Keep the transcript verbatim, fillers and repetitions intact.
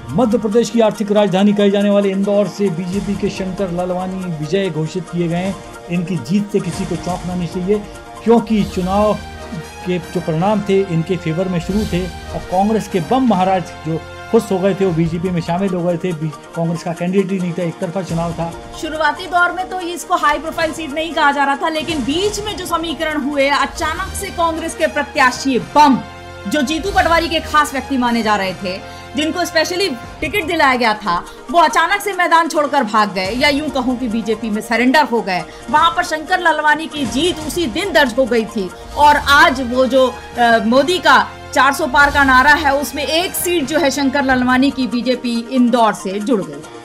मध्य प्रदेश की आर्थिक राजधानी कहे जाने वाले इंदौर से बीजेपी के शंकर लालवानी विजय घोषित किए गए हैं। इनकी जीत से किसी को चौंकना नहीं चाहिए, क्योंकि चुनाव के जो परिणाम थे इनके फेवर में शुरू थे और कांग्रेस के बम महाराज जो खुश हो गए थे वो बीजेपी में शामिल हो गए थे। कांग्रेस का कैंडिडेट ही नहीं था, एक तरफा चुनाव था। शुरुआती दौर में तो इसको हाई प्रोफाइल सीट नहीं कहा जा रहा था, लेकिन बीच में जो समीकरण हुए, अचानक से कांग्रेस के प्रत्याशी बम जो जीतू पटवारी के खास व्यक्ति माने जा रहे थे, जिनको स्पेशली टिकट दिलाया गया था, वो अचानक से मैदान छोड़कर भाग गए, या यूं कहूं कि बीजेपी में सरेंडर हो गए। वहां पर शंकर लालवानी की जीत उसी दिन दर्ज हो गई थी और आज वो जो आ, मोदी का चार सौ पार का नारा है, उसमें एक सीट जो है शंकर लालवानी की बीजेपी इंदौर से जुड़ गई।